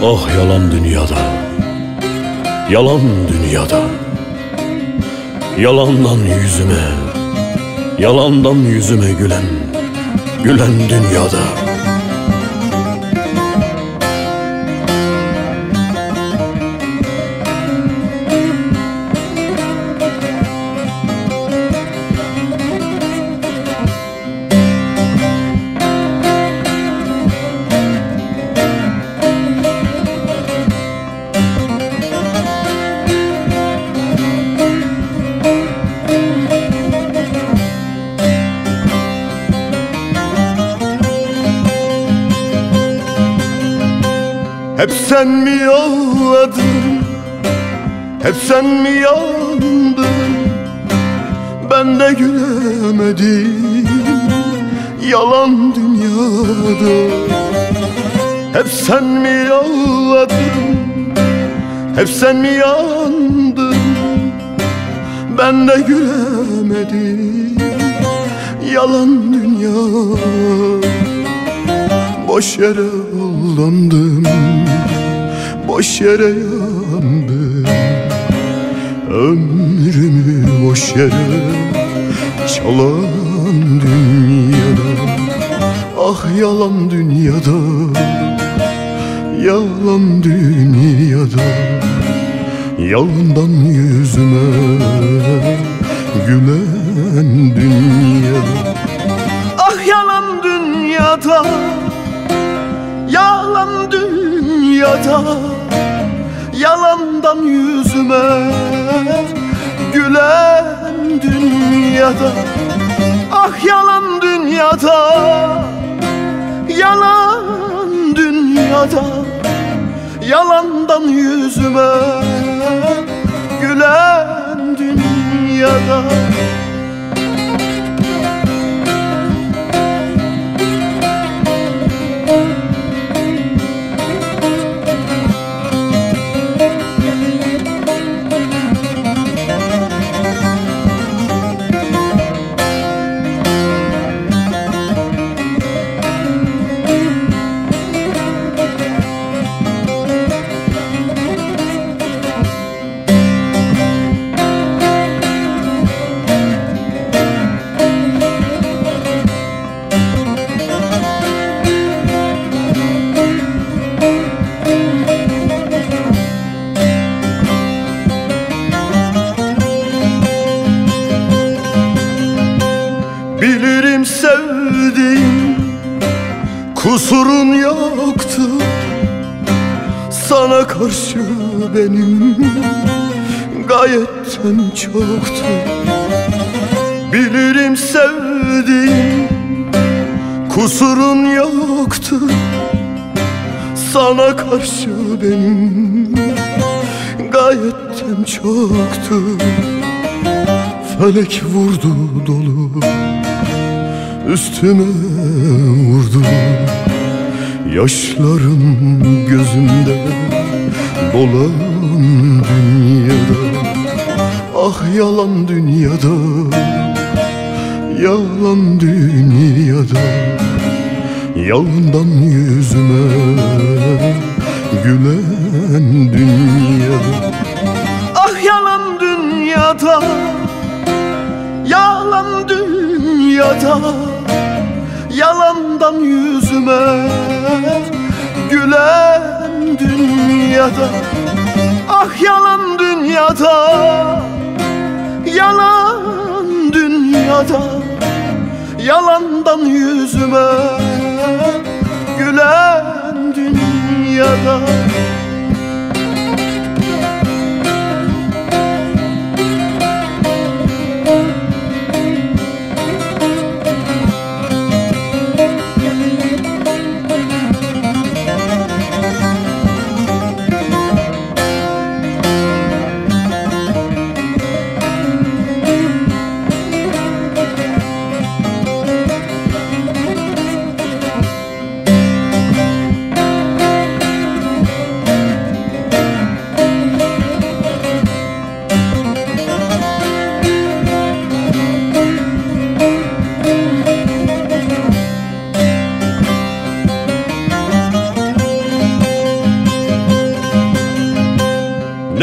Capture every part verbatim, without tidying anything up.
Ah yalan dünyada, yalan dünyada, yalandan yüzüme, yalandan yüzüme gülen, gülen dünyada. Hep sen mi ağladın, hep sen mi yandın, ben de gülemedim yalan dünyada. Hep sen mi ağladın, hep sen mi yandın, ben de gülemedim yalan dünyada. Boş yere aldandım, boş yere yandım, ömrümü boş yere çalan dünyada. Ah yalan dünyada, yalan dünyada, yalandan yüzüme gülen dünyada. Ah yalan dünyada, yalan dünyada, yalandan yüzüme gülen dünyada. Ah yalan dünyada, yalan dünyada, yalandan yüzüme gülen dünyada. Bilirim sevdiğim kusurun yoktu, sana karşı benim gayetten çoktu. Bilirim sevdiğim kusurun yoktu, sana karşı benim gayetten çoktu. Felek vurdu dolu, üstüme vurdu, yaşlarım gözümde dolan dünyada. Ah yalan dünyada, yalan dünyada, yalandan yüzüme gülen dünyada. Ah yalan dünyada, yalan dünyada, yalandan yüzüme gülen dünyada. Ah yalan dünyada, yalan dünyada, yalandan yüzüme gülen dünyada.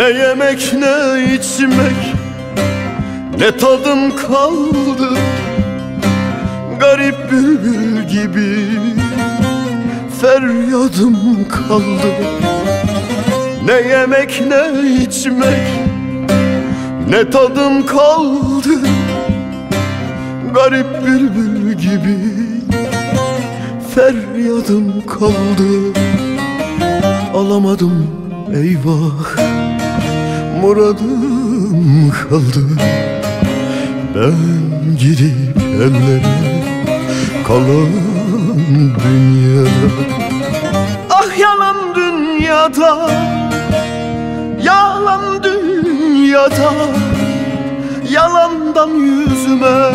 yemek ne içmek, ne tadım kaldı. Garip bülbül gibi feryadım kaldı. Ne yemek ne içmek, ne tadım kaldı. Garip bülbül gibi feryadım kaldı. Alamadım eyvah, muradım kaldı. Ben gidip ellere kalan dünyada. Ah yalan dünyada, yalan dünyada. Yalandan yüzüme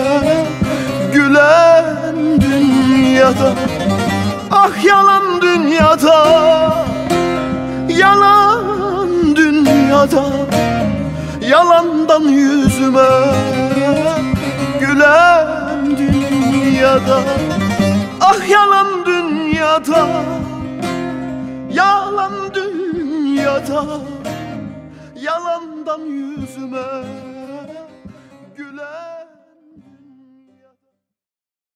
gülen dünyada. Ah yalan dünyada, yalan dünyada. Yalandan yüzüme gülen dünyada. Ah yalan dünyada, yalan dünyada. Yalandan yüzüme